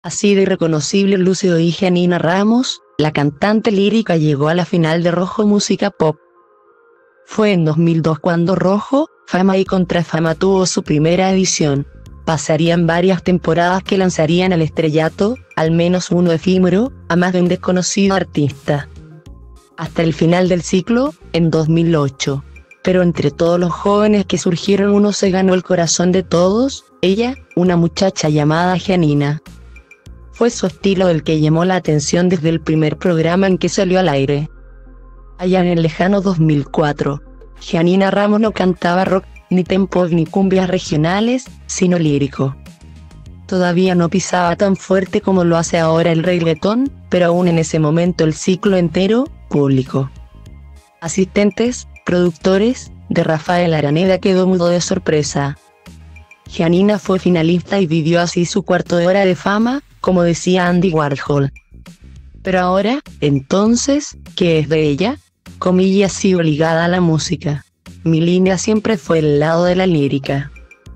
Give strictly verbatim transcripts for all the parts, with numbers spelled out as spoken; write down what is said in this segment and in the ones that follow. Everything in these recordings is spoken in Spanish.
Así de irreconocible luce hoy Giannina Ramos, la cantante lírica llegó a la final de Rojo Música Pop. Fue en dos mil dos cuando Rojo, Fama y Contrafama tuvo su primera edición. Pasarían varias temporadas que lanzarían al estrellato, al menos uno efímero, a más de un desconocido artista. Hasta el final del ciclo, en dos mil ocho. Pero entre todos los jóvenes que surgieron uno se ganó el corazón de todos, ella, una muchacha llamada Giannina. Fue su estilo el que llamó la atención desde el primer programa en que salió al aire. Allá en el lejano dos mil cuatro, Giannina Ramos no cantaba rock, ni tempo ni cumbias regionales, sino lírico. Todavía no pisaba tan fuerte como lo hace ahora el reggaetón, pero aún en ese momento el ciclo entero, público, asistentes, productores, de Rafael Araneda quedó mudo de sorpresa. Giannina fue finalista y vivió así su cuarto de hora de fama, como decía Andy Warhol. Pero ahora, entonces, ¿qué es de ella? Comillas, sigo ligada a la música. Mi línea siempre fue el lado de la lírica.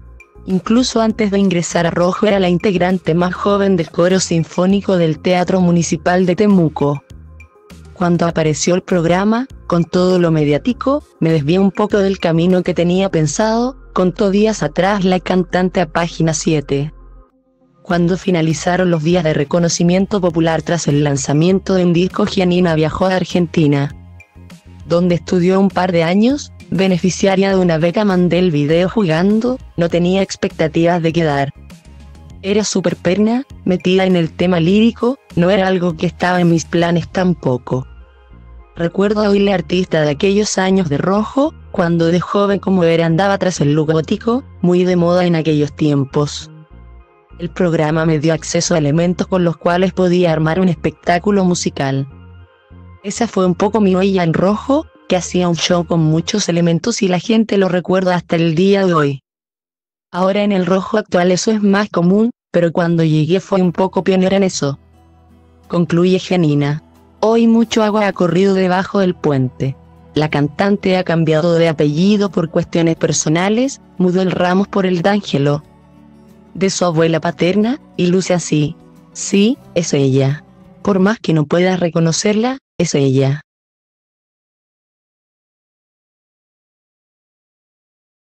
Incluso antes de ingresar a Rojo era la integrante más joven del coro sinfónico del Teatro Municipal de Temuco. Cuando apareció el programa, con todo lo mediático, me desvié un poco del camino que tenía pensado, contó días atrás la cantante a Página siete. Cuando finalizaron los días de reconocimiento popular tras el lanzamiento de un disco, Giannina viajó a Argentina, donde estudió un par de años, beneficiaria de una beca. Mandé el video jugando, no tenía expectativas de quedar. Era súper perna, metida en el tema lírico, no era algo que estaba en mis planes tampoco. Recuerdo a hoy la artista de aquellos años de Rojo, cuando de joven como era andaba tras el look gótico, muy de moda en aquellos tiempos. El programa me dio acceso a elementos con los cuales podía armar un espectáculo musical. Esa fue un poco mi huella en Rojo, que hacía un show con muchos elementos y la gente lo recuerda hasta el día de hoy. Ahora en el Rojo actual eso es más común, pero cuando llegué fue un poco pionera en eso. Concluye Giannina. Hoy mucho agua ha corrido debajo del puente. La cantante ha cambiado de apellido por cuestiones personales, mudó el Ramos por el D'Angelo, de su abuela paterna, y luce así. Sí, es ella. Por más que no puedas reconocerla, es ella.